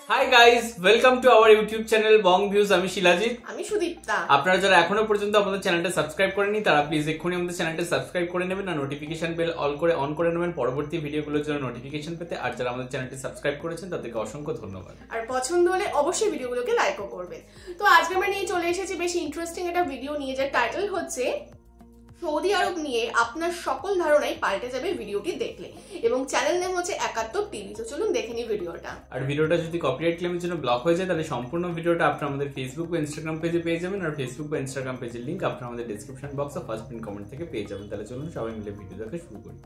High guys, welcome to our YouTube channel Bong views. আমি শিলাজিৎ, আমি সুদীপ্তা। আপনারা যারা এখনো পর্যন্ত আমাদের চ্যানেলটা সাবস্ক্রাইব করেননি তারা প্লিজ এক্ষুনি আমাদের চ্যানেলটা সাবস্ক্রাইব করে নেবেন আর নোটিফিকেশন বেল অন করে নেবেন পরবর্তী ভিডিওগুলোর জন্য নোটিফিকেশন পেতে। আর যারা আমাদের চ্যানেলটি সাবস্ক্রাইব করেছেন তাদেরকে অসংখ্য ধন্যবাদ। আর পছন্দ হলে অবশ্যই ভিডিওগুলোকে লাইকও করবেন। তো আজকে আমরা নিয়ে চলে এসেছি বেশ ইন্টারেস্টিং একটা ভিডিও নিয়ে, যার টাইটেল হচ্ছে সৌদি আরব নিয়ে আপনার সকল ধারণাই পাল্টে যাবে ভিডিওটি দেখলে, এবং চ্যানেল নেম হচ্ছে 71 টিভি। তো চলুন দেখে নিই ভিডিওটা। আর ভিডিওটা যদি কপিরাইট ক্লেমের জন্য ব্লক হয়ে যায় তাহলে সম্পূর্ণ ভিডিওটা আপনারা আমাদের ফেসবুক বা ইনস্টাগ্রাম পেজে পেয়ে যাবেন, আর ফেসবুক বা ইনস্টাগ্রাম পেজের লিংক আপনারা আমাদের ডেসক্রিপশন বক্সে ফার্স্ট পিন কমেন্ট থেকে পেয়ে যাবেন। তাহলে চলুন সবাই মিলে ভিডিও দেখা শুরু করি।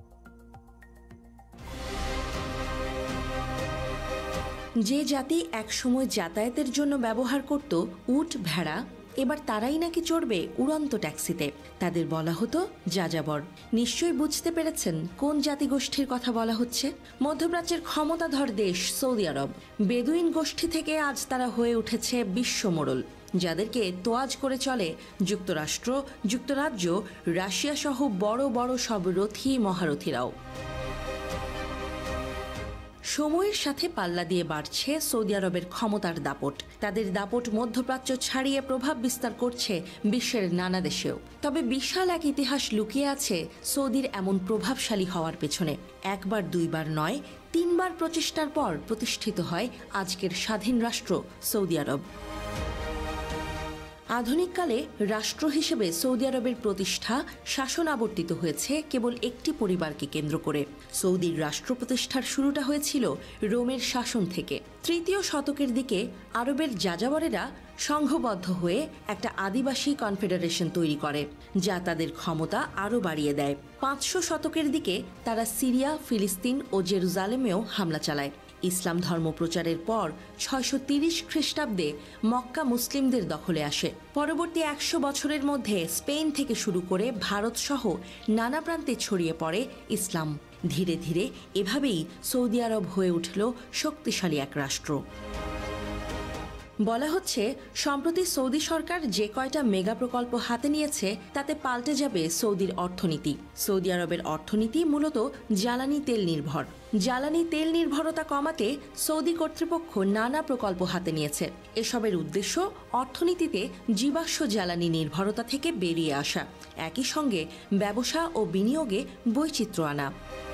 যে জাতি একসময় যাতায়াতের জন্য ব্যবহার করত উট ভেড়া, এবার তারাই নাকি চড়বে উড়ন্ত ট্যাক্সিতে। তাদের বলা হতো যাযাবর। নিশ্চয়ই বুঝতে পেরেছেন কোন জাতিগোষ্ঠীর কথা বলা হচ্ছে। মধ্যপ্রাচ্যের ক্ষমতাধর দেশ সৌদি আরব, বেদুইন গোষ্ঠী থেকে আজ তারা হয়ে উঠেছে বিশ্বমোড়ল, যাদেরকে তোয়াজ করে চলে যুক্তরাষ্ট্র, যুক্তরাজ্য, রাশিয়া সহ বড় বড় সব রথী মহারথীরাও। সময়ের সাথে পাল্লা দিয়ে বাড়ছে সৌদি আরবের ক্ষমতার দাপট। তাদের দাপট মধ্যপ্রাচ্য ছাড়িয়ে প্রভাব বিস্তার করছে বিশ্বের নানা দেশেও। তবে বিশাল এক ইতিহাস লুকিয়ে আছে সৌদির এমন প্রভাবশালী হওয়ার পেছনে। একবার দুইবার নয়, 3বার প্রচেষ্টার পর প্রতিষ্ঠিত হয় আজকের স্বাধীন রাষ্ট্র সৌদি আরব। আধুনিককালে রাষ্ট্র হিসেবে সৌদি আরবের প্রতিষ্ঠা শাসন আবর্তিত হয়েছে কেবল একটি পরিবারকে কেন্দ্র করে। সৌদির রাষ্ট্র প্রতিষ্ঠার শুরুটা হয়েছিল রোমের শাসন থেকে। 3য় শতকের দিকে আরবের যাযাবরেরা সংঘবদ্ধ হয়ে একটা আদিবাসী কনফেডারেশন তৈরি করে, যা তাদের ক্ষমতা আরও বাড়িয়ে দেয়। 500 শতকের দিকে তারা সিরিয়া, ফিলিস্তিন ও জেরুজালেমেও হামলা চালায়। ইসলাম ধর্ম প্রচারের পর 630 খ্রিস্টাব্দে মক্কা মুসলিমদের দখলে আসে। পরবর্তী 100 বছরের মধ্যে স্পেন থেকে শুরু করে ভারত সহ নানা প্রান্তে ছড়িয়ে পড়ে ইসলাম। ধীরে ধীরে এভাবেই সৌদি আরব হয়ে উঠল শক্তিশালী এক রাষ্ট্র। বলা হচ্ছে সম্প্রতি সৌদি সরকার যে কয়টা মেগা প্রকল্প হাতে নিয়েছে তাতে পাল্টে যাবে সৌদির অর্থনীতি। সৌদি আরবের অর্থনীতি মূলত জ্বালানি তেল নির্ভর। জ্বালানি তেল নির্ভরতা কমাতে সৌদি কর্তৃপক্ষ নানা প্রকল্প হাতে নিয়েছে। এসবের উদ্দেশ্য অর্থনীতিতে জীবাশ্ম জ্বালানি নির্ভরতা থেকে বেরিয়ে আসা, একই সঙ্গে ব্যবসা ও বিনিয়োগে বৈচিত্র্য আনা।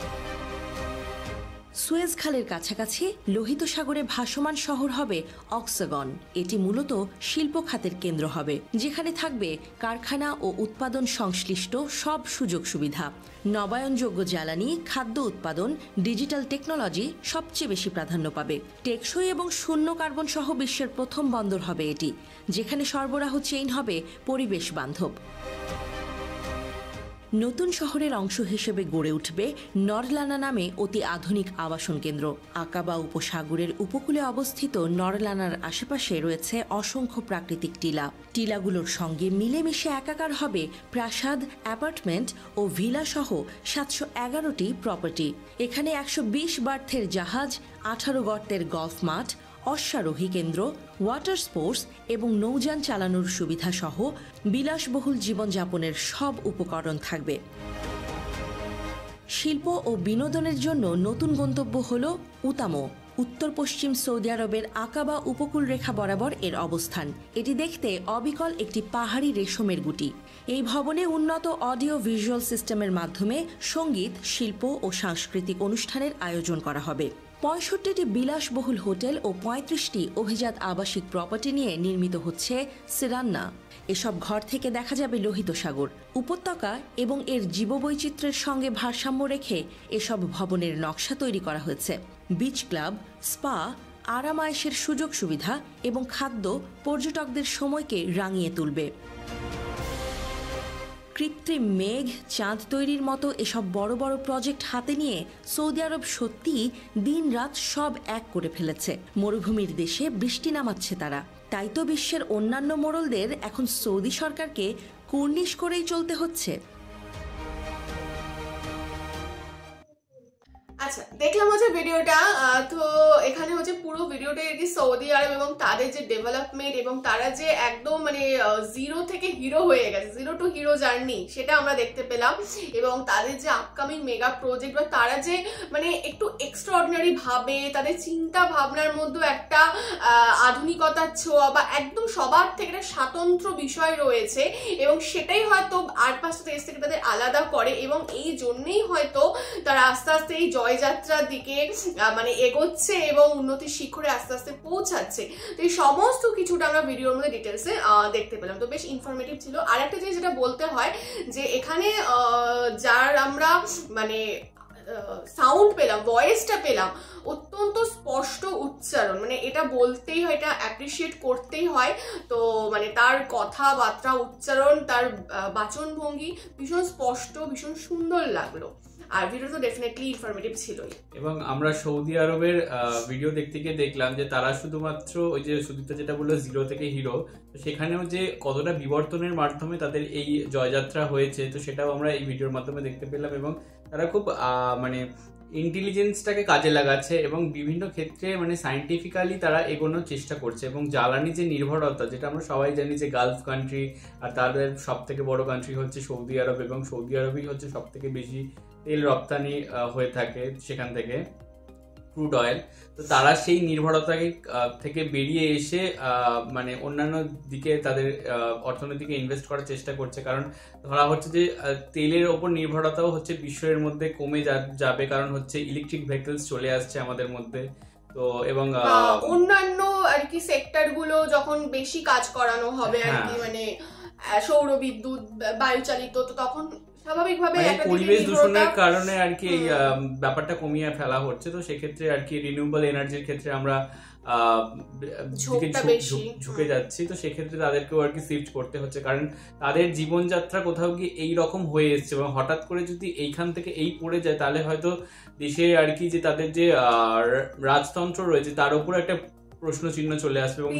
সুয়েজ খালের কাছাকাছি লোহিত সাগরে ভাসমান শহর হবে অক্সাগন। এটি মূলত শিল্প খাতের কেন্দ্র হবে, যেখানে থাকবে কারখানা ও উৎপাদন সংশ্লিষ্ট সব সুযোগ সুবিধা। নবায়নযোগ্য জ্বালানি, খাদ্য উৎপাদন, ডিজিটাল টেকনোলজি সবচেয়ে বেশি প্রাধান্য পাবে। টেকসই এবং শূন্য কার্বন সহ বিশ্বের প্রথম বন্দর হবে এটি, যেখানে সরবরাহ চেইন হবে পরিবেশ বান্ধব। নতুন শহরের অংশ হিসেবে গড়ে উঠবে নরলানা নামে অতি আধুনিক আবাসন কেন্দ্র। আকাবা উপসাগরের উপকূলে অবস্থিত নরলানার আশেপাশে রয়েছে অসংখ্য প্রাকৃতিক টিলা। টিলাগুলোর সঙ্গে মিলেমিশে একাকার হবে প্রাসাদ, অ্যাপার্টমেন্ট ও ভিলা সহ 711টি প্রপার্টি। এখানে 120 বার্থের জাহাজ, 18 গর্তের গলফ মাঠ, অশ্বারোহী কেন্দ্র, ওয়াটার স্পোর্টস এবং নৌযান চালানোর সুবিধা সহ বিলাসবহুল জীবনযাপনের সব উপকরণ থাকবে। শিল্প ও বিনোদনের জন্য নতুন গন্তব্য হল উতামো। উত্তর পশ্চিম সৌদি আরবের আকাবা উপকূল রেখা বরাবর এর অবস্থান। এটি দেখতে অবিকল একটি পাহাড়ি রেশমের গুটি। এই ভবনে উন্নত অডিও ভিজুয়াল সিস্টেমের মাধ্যমে সঙ্গীত, শিল্প ও সাংস্কৃতিক অনুষ্ঠানের আয়োজন করা হবে। 65টি বিলাসবহুল হোটেল ও 35টি অভিজাত আবাসিক প্রপার্টি নিয়ে নির্মিত হচ্ছে সিরান্না। এসব ঘর থেকে দেখা যাবে লোহিত সাগর, উপত্যকা এবং এর জীববৈচিত্র্যের সঙ্গে ভারসাম্য রেখে এসব ভবনের নকশা তৈরি করা হয়েছে। বিচ ক্লাব, স্পা, আরাম আয়েশের সুযোগ সুবিধা এবং খাদ্য পর্যটকদের সময়কে রাঙিয়ে তুলবে। কৃত্রিম মেঘ, চাঁদ তৈরির মতো এসব বড় বড় প্রজেক্ট হাতে নিয়ে সৌদি আরব সত্যিই দিন রাত সব এক করে ফেলেছে। মরুভূমির দেশে বৃষ্টি নামাচ্ছে তারা। তাই তো বিশ্বের অন্যান্য মোড়লদের এখন সৌদি সরকারকে কুর্নিশ করেই চলতে হচ্ছে। আচ্ছা, দেখলাম হচ্ছে ভিডিওটা। তো এখানে হচ্ছে পুরো ভিডিওটা আর কি সৌদি আরব এবং তাদের যে ডেভেলপমেন্ট এবং তারা যে একদম মানে জিরো থেকে হিরো হয়ে গেছে, জিরো টু হিরো জার্নি, সেটা আমরা দেখতে পেলাম। এবং তাদের যে আপকামিং মেগা প্রজেক্ট বা তারা যে মানে একটু এক্সট্রাঅর্ডিনারি ভাবে তাদের চিন্তা ভাবনার মধ্যে একটা আধুনিকতার ছোঁয়া বা একদম সবার থেকে একটা স্বাতন্ত্র বিষয় রয়েছে এবং সেটাই হয়তো আর পাঁচটা দেশ থেকে তাদের আলাদা করে এবং এই জন্যই হয়তো তারা আস্তে আস্তে এই জয়যাত্রার দিকে মানে এগোচ্ছে এবং উন্নতির শিখরে আস্তে আস্তে পৌঁছাচ্ছে। তো এই সমস্ত কিছুটা আমরা ভিডিওর মধ্যে ডিটেলসে দেখতে পেলাম। তো বেশ ইনফরমেটিভ ছিল। আর একটা জিনিস যেটা বলতে হয় যে এখানে যার আমরা মানে সাউন্ড পেলাম, ভয়েসটা পেলাম, অত্যন্ত স্পষ্ট উচ্চারণ, মানে এটা বলতেই হয়, এটা অ্যাপ্রিসিয়েট করতেই হয়। তো মানে তার কথাবার্তা, উচ্চারণ, তার বাচনভঙ্গি ভীষণ স্পষ্ট, ভীষণ সুন্দর লাগলো। আর ভিডিও তো ডেফিনেটলি ইনফরমেটিভ ছিলই। এবং আমরা সৌদি আরবের ভিডিও দেখতে গিয়ে দেখলাম যে তারা শুধুমাত্র ওই যে সুদীপ্তা যেটা বললো জিরো থেকে হিরো, তো সেখানেও যে কতটা বিবর্তনের মাধ্যমে তাদের এই জয়যাত্রা হয়েছে তো সেটাও আমরা এই ভিডিওর মাধ্যমে দেখতে পেলাম। এবং তারা খুব মানে ইন্টেলিজেন্সটাকে কাজে লাগাচ্ছে এবং বিভিন্ন ক্ষেত্রে মানে সায়েন্টিফিক্যালি তারা এগোনোর চেষ্টা করছে। এবং জ্বালানি যে নির্ভরতা, যেটা আমরা সবাই জানি যে গালফ কান্ট্রি আর তাদের সব থেকে বড় কান্ট্রি হচ্ছে সৌদি আরব এবং সৌদি আরবই হচ্ছে সব থেকে বেশি তেল রপ্তানি হয়ে থাকে সেখান থেকে, ক্রুড অয়েল। তো তারা সেই নির্ভরতাকে থেকে বেরিয়ে এসে মানে অন্যান্য দিকে তাদের অর্থনীতিকে ইনভেস্ট করার চেষ্টা করছে। কারণ ধরা হচ্ছে যে তেলের ওপর নির্ভরতাও হচ্ছে বিশ্বের মধ্যে কমে যাবে, কারণ হচ্ছে ইলেকট্রিক ভেহিকলস চলে আসছে আমাদের মধ্যে। তো এবং অন্যান্য আর কি সেক্টর গুলো যখন বেশি কাজ করানো হবে আর কি, মানে সৌর বিদ্যুৎ, বায়ু চালিত, তো তখন স্বাভাবিকভাবে পরিবেশ দূষণের কারণে আর কি এই ব্যাপারটা কমিয়ে ফেলা হচ্ছে। তো সেক্ষেত্রে আর কি রিনিউয়েবল এনার্জির ক্ষেত্রে আমরা ঝুঁকে যাচ্ছি। তো সেক্ষেত্রে তাদেরকেও আর কি শিফট করতে হচ্ছে, কারণ তাদের জীবনযাত্রা কোথাও গিয়ে এইরকম হয়ে এসছে এবং হঠাৎ করে যদি এইখান থেকে এই পড়ে যায় তাহলে হয়তো দেশে আর কি যে তাদের যে রাজতন্ত্র রয়েছে তার উপর একটা প্রশ্ন চিহ্ন চলে আসবে এবং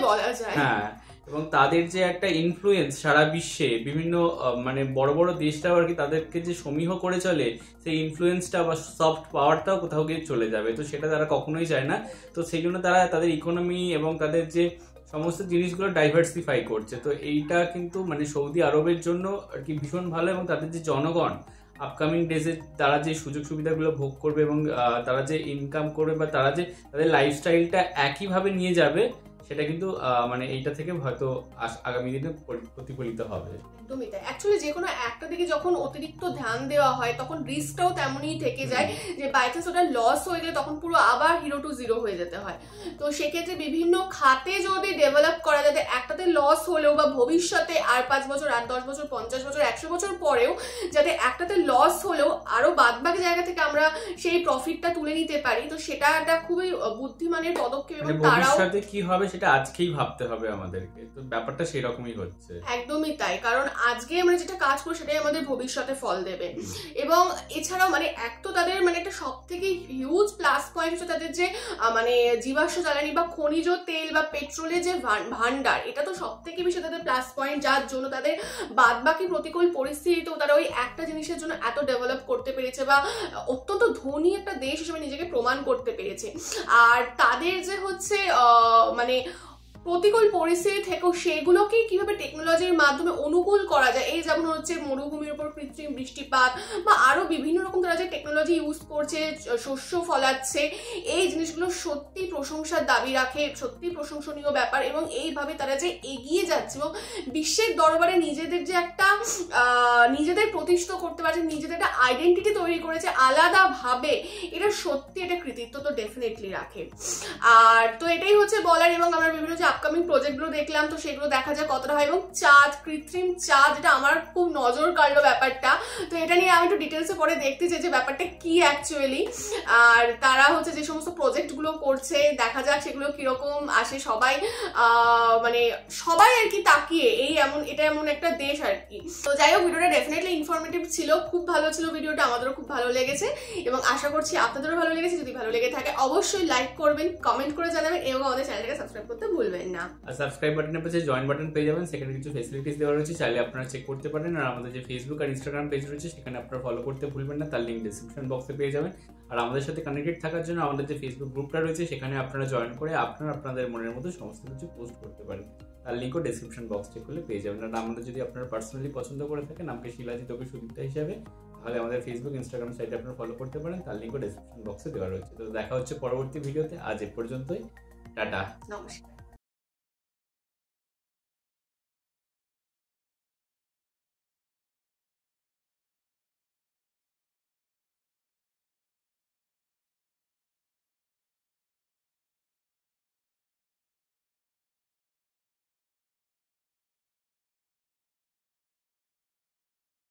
হ্যাঁ, এবং তাদের যে একটা ইনফ্লুয়েন্স সারা বিশ্বে বিভিন্ন মানে বড় বড় দেশটাও আর কি তাদেরকে যে সমীহ করে চলে, সেই ইনফ্লুয়েন্সটা বা সফট পাওয়ারটাও কোথাও গিয়ে চলে যাবে। তো সেটা তারা কখনোই চায় না। তো সেই জন্য তারা তাদের ইকোনমি এবং তাদের যে সমস্ত জিনিসগুলো ডাইভার্সিফাই করছে। তো এইটা কিন্তু মানে সৌদি আরবের জন্য আর কি ভীষণ ভালো। এবং তাদের যে জনগণ আপকামিং ডেজে তারা যে সুযোগ সুবিধাগুলো ভোগ করবে এবং তারা যে ইনকাম করবে বা তারা যে তাদের লাইফস্টাইলটা একইভাবে নিয়ে যাবে, সেটা কিন্তু মানে এইটা থেকে হয়তো আগামী দিনে প্রতিফলিত হবে। একদমই তাই। অ্যাকচুয়ালি যে কোনো একটা দিকে যখন অতিরিক্ত ধ্যান দেওয়া হয় তখন রিস্কটাও তেমনই থেকে যায় যে বাই চান্স ওটা লস হয়ে গেলে তখন পুরো আবার হিরো টু জিরো হয়ে যেতে হয়। তো সেক্ষেত্রে বিভিন্ন খাতে যদি ডেভেলপ করা যাতে একটাতে লস হলেও বা ভবিষ্যতে আর 5 বছর, আর 10 বছর, 50 বছর, 100 বছর পরেও যাতে একটাতে লস হলেও আরো বাদবাকি জায়গা থেকে আমরা সেই প্রফিটটা তুলে নিতে পারি, তো সেটা একটা খুবই বুদ্ধিমানের পদক্ষেপ। এবং তারাও ভবিষ্যতে কি হবে সেটা আজকেই ভাবতে হবে আমাদেরকে। তো ব্যাপারটা সেরকমই হচ্ছে। একদমই তাই, কারণ আজকে আমরা যেটা কাজ করি সেটাই আমাদের ভবিষ্যতে ফল দেবে। এবং এছাড়াও মানে এক তো তাদের মানে একটা সব থেকে হিউজ প্লাস পয়েন্ট হচ্ছে তাদের যে মানে জীবাশ্ম জ্বালানি বা খনিজ তেল বা পেট্রোলের যে ভান্ডার, এটা তো সব থেকে বেশি তাদের প্লাস পয়েন্ট, যার জন্য তাদের বাদবাকি প্রতিকূল পরিস্থিতিতেও তারা ওই একটা জিনিসের জন্য এত ডেভেলপ করতে পেরেছে বা অত্যন্ত ধনী একটা দেশ হিসেবে নিজেকে প্রমাণ করতে পেরেছে। আর তাদের যে হচ্ছে মানে প্রতিকূল পরিস্থিতি থেকেও সেগুলোকে কিভাবে টেকনোলজির মাধ্যমে অনুকূল করা যায়, এই যেমন হচ্ছে মরুভূমির উপর কৃত্রিম বৃষ্টিপাত বা আরো বিভিন্ন রকম তারা যে টেকনোলজি ইউজ করছে, শস্য ফলাচ্ছে, এই জিনিসগুলো সত্যি প্রশংসার দাবি রাখে, সত্যি প্রশংসনীয় ব্যাপার। এবং এইভাবে তারা যে এগিয়ে যাচ্ছে এবং বিশ্বের দরবারে নিজেদের যে একটা নিজেদের প্রতিষ্ঠিত করতে পারছে, নিজেদের একটা আইডেন্টিটি তৈরি করেছে আলাদাভাবে, এটা সত্যি এটা কৃতিত্ব তো ডেফিনেটলি রাখে। আর তো এটাই হচ্ছে বলার। এবং আমরা বিভিন্ন যে আপকামিং প্রজেক্টগুলো দেখলাম তো সেগুলো দেখা যায় কতটা হয়। এবং চাঁদ, কৃত্রিম চাঁদ, যেটা আমার খুব নজর কাড়লো ব্যাপারটা। তো এটা নিয়ে আমি একটু ডিটেলসে পরে দেখতে চাই যে ব্যাপারটা কি অ্যাকচুয়ালি। আর তারা হচ্ছে যে সমস্ত প্রজেক্টগুলো করছে, দেখা যাক সেগুলো কিরকম আসে। সবাই মানে সবাই আর কি তাকিয়ে এই এমন, এটা এমন একটা দেশ আর কি। তো যাই হোক, ভিডিওটা ডেফিনেটলি ইনফরমেটিভ ছিল, খুব ভালো ছিল ভিডিওটা, আমাদেরও খুব ভালো লেগেছে এবং আশা করছি আপনাদেরও ভালো লেগেছে। যদি ভালো লেগে থাকে অবশ্যই লাইক করবেন, কমেন্ট করে জানাবেন এবং আমাদের চ্যানেলটাকে সাবস্ক্রাইব করতে ভুলবেন ভুলবেন না। আর সাবস্ক্রাইব বাটনের পাশে জয়েন বাটন পেয়ে যাবেন, সেখানে কিছু ফেসিলিটিস দেওয়া রয়েছে, চাইলে আপনারা চেক করতে পারেন। আর আমাদের যে ফেসবুক আর ইনস্টাগ্রাম পেজ রয়েছে সেখানে আপনারা ফলো করতে ভুলবেন না, তার লিঙ্ক ডিসক্রিপশন বক্সে পেয়ে যাবেন। আর আমাদের সাথে কানেক্টেড থাকার জন্য আমাদের যে ফেসবুক গ্রুপটা রয়েছে সেখানে আপনারা জয়েন করে আপনাদের মনের মতো সমস্ত কিছু পোস্ট করতে পারেন, তার লিঙ্কও ডিসক্রিপশন বক্স চেক করলে পেয়ে যাবেন। আর আমাদের যদি আপনারা পার্সোনালি পছন্দ করে থাকেন আমাকে শিলাজিৎ ওকে সুদীপ্তা হিসাবে, তাহলে আমাদের ফেসবুক ইনস্টাগ্রাম সাইটে আপনারা ফলো করতে পারেন, তার লিঙ্কও ডিসক্রিপশন বক্সে দেওয়া রয়েছে। তো দেখা হচ্ছে পরবর্তী ভিডিওতে, আজ এ পর্যন্তই, টাটা, নমস্কার।